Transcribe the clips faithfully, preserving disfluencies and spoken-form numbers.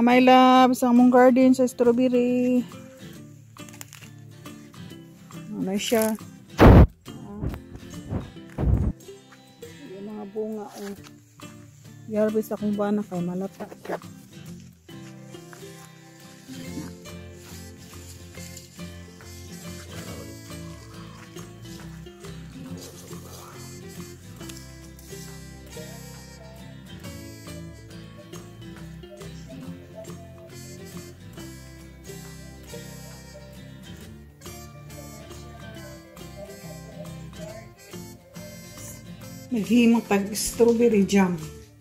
Mga my loves, ang mong garden sa strawberry. Ano siya? Ah. Yung mga bunga. Oh. I-harvest akong bana kay malata siya. Naghimong tag strawberry jam.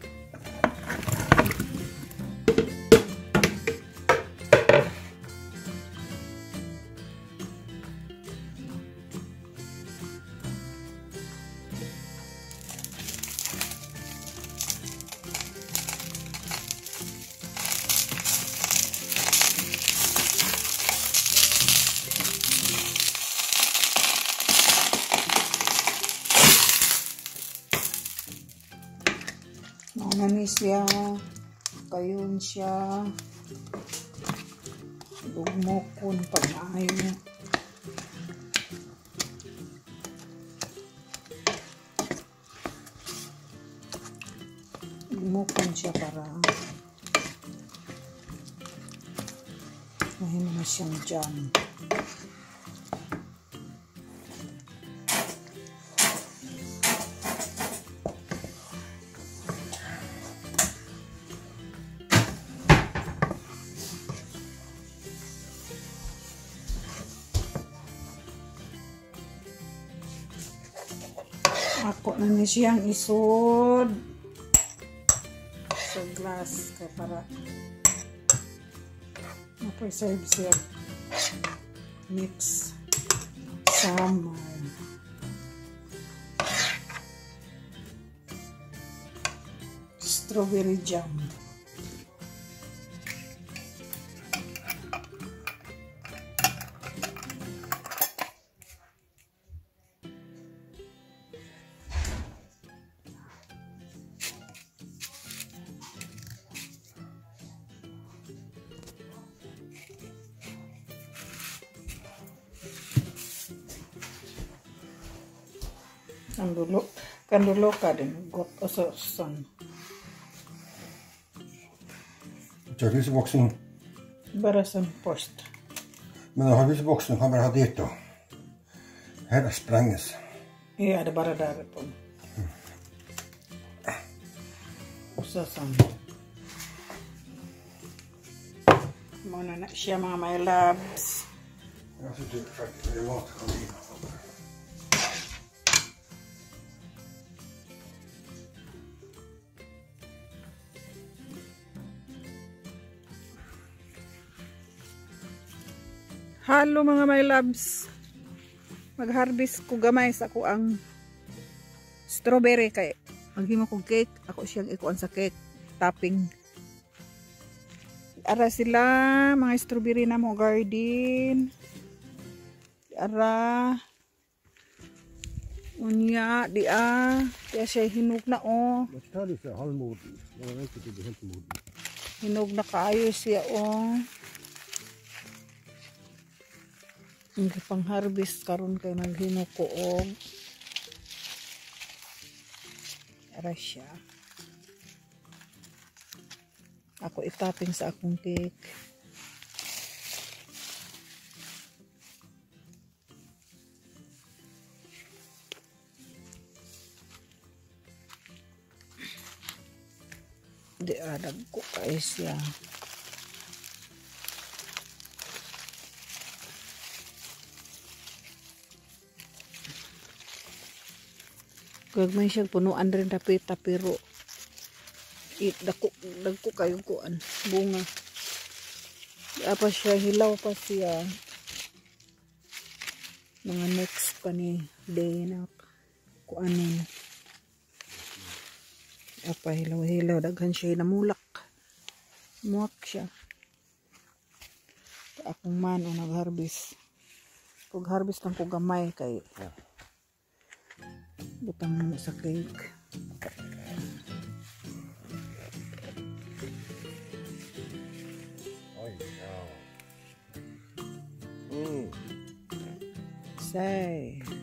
Ano siya, kayon siya, lugmokon pag maayo. Lugmokon siya para mahimo na siyang jam. Ako na ni siyang isod sa glass kaya para ma-preserve siya. Mix sama strawberry jam. Kandulo, kandulo ka din. Got also son. Så fryseboxen. Bara som post. Men den här fryseboxen kan bara ha dit då. Här spränges. Ja, det är bara där på. Och så sån. Måna siya mga my loves. Jag sitter faktiskt i matkaninen. Hello mga my loves. Mag-harvest ko gamay sa ako ang strawberry kay maghimo kog cake. Ako siyang ikuan sa cake topping. Ara sila mga strawberry na mo garden. Ara unya di a kaya siya hinog na oh. Hinog na kaayo siya oh. Hindi pang harvest karon kay naghimo ko og ara siya. Ako itaping sa akong cake. Di adag ko kay siya. Gagmay siyang punuan rin tapita pero it dako dagko kayo kuan bunga. Apa siya hilaw pa siya. Mga next pa ni day na kuanin. Apa hilaw-hilaw daghan siya namulak. Muak siya. Akong man o nag-harvest. Pag-harvest lang ko gamay kay butang mo sa cake. say.